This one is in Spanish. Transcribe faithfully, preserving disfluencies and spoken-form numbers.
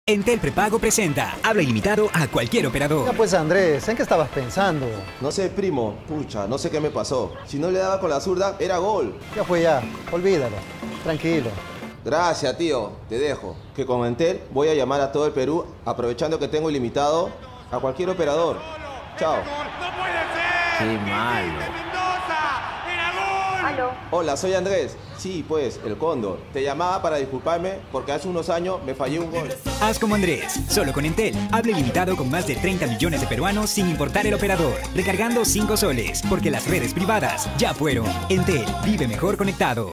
Entel Prepago presenta. Habla ilimitado a cualquier operador. Ya pues Andrés, ¿en qué estabas pensando? No sé, primo. Pucha, no sé qué me pasó. Si no le daba con la zurda, era gol. Ya fue ya, olvídalo. Tranquilo. Gracias, tío. Te dejo. Que con Entel voy a llamar a todo el Perú, aprovechando que tengo ilimitado, a cualquier operador. Chao. ¡No puede ser! Qué malo. ¡Mendoza! ¡Era gol! ¿Aló? Hola, soy Andrés. Sí, pues, el Cóndor. Te llamaba para disculparme porque hace unos años me fallé un gol. Haz como Andrés, solo con Entel. Habla ilimitado con más de treinta millones de peruanos sin importar el operador. Recargando cinco soles, porque las redes privadas ya fueron. Entel, vive mejor conectado.